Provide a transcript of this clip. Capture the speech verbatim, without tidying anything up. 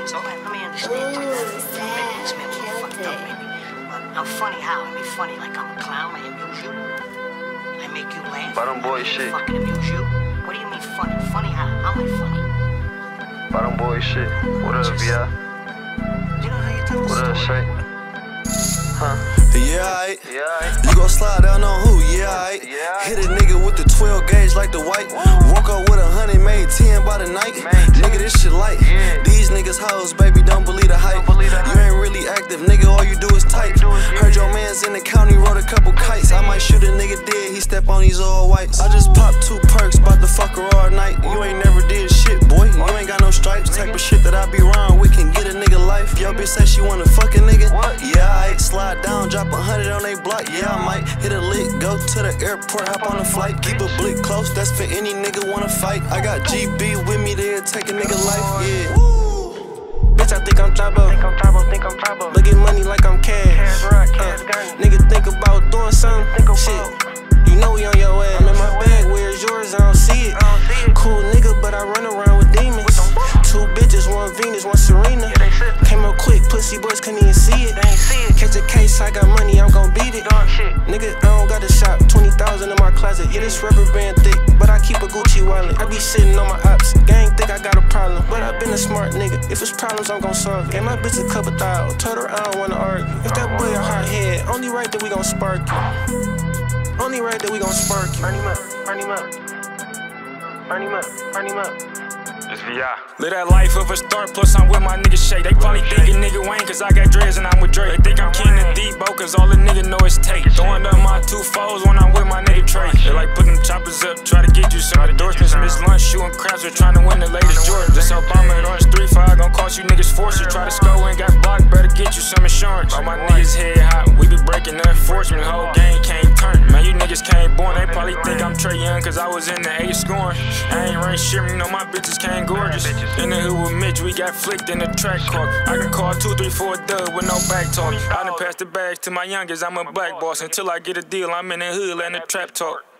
So let me understand you. Maybe this man was fucked up, maybe. But I'm funny how? I be funny like I'm a clown. I amuse you. I make you laugh. Bottom boy shit. Fucking amuse you. What do you mean funny? Funny how? How am I funny? Bottom boy shit. What up, Just, yeah? You know how you tell What a up, story? Shay? Huh? Yeah, aight. Yeah, aight. You gon' slide down on who? Yeah, aight. Yeah, Hit a nigga with the twelve gauge like the white. Woke up with a hundred, made ten by the night. Man, nigga, this shit light. Yeah. These niggas hoes, baby, don't believe the hype. Don't believe the you hype. ain't really active, nigga, all you do is type. do is, yeah. Heard your mans in the county rode a couple kites. I might shoot a nigga dead, he step on these all whites. I just popped two perks, bout to fuck her all night. You ain't never did shit, boy. You ain't got no stripes. Type of shit that I be wrong with can get a nigga life. Yo, bitch say she wanna fuck a nigga. What? Yeah, aight. Slide down, drop a hundred on they block. Yeah, I might hit a lick, go to the airport, hop on a flight. Keep a blick close, that's for any nigga wanna fight. I got G B with me there, take a nigga life, yeah. Bitch, I think I'm Thabo. Think I'm Thabo, think I'm Thabo. Look at money like I'm cash. Cash rock, cash uh, gun. Nigga think about doing something. Think about. Shit, you know we on your ass. I'm in my bag, where's yours? I don't see it. I don't see it. Cool nigga, but I run around with demons. Two bitches, one Venus, one Serena. Yeah, they sister. Came up quick, pussy boys couldn't even see it. They ain't see it. Catch a case, I got money, I'm gon' beat it. Dog shit. Nigga, I don't got a shop, twenty thousand in my closet. Yeah, this rubber band thick, but I keep a Gucci wallet. I be sitting on my ops, gang think I got a problem, but I been a smart nigga. If it's problems, I'm gon' solve it. Gave my bitch a couple thousand, told her I don't wanna argue. If that boy a hot head, only right that we gon' spark you. Only right that we gon' spark you. Burn him up, burn him up. Burn him up, burn him up. It's V I. Live that life of a star, plus I'm with my nigga Shay. They probably thinking nigga Wayne, cause I got dreads and I'm with Drake. They think I'm Ken and Debo, cause all the nigga know is Tate. Throwing up my two foes when I'm with my nigga Trey. They like putting choppers up, try to get you some endorsements. Miss Lunch, shooting craps, we're trying to win the latest Jordan. This Obama at Orange three five, gon' cost you niggas force. You try to score and got blocked, better get you some insurance. All my niggas head hot, we be breaking the enforcement. Whole game can't turn. Man, you niggas can't born. They probably think I'm Trey Young, cause I was in the eighth scoring. I ain't rain shivering, know my bitches can't gorgeous. In the hood with Mitch, we got flicked in the track car. I can call two, three, four dub with no back talk. I done passed the bags to my youngest, I'm a black boss. Until I get a deal, I'm in the hood letting the trap talk.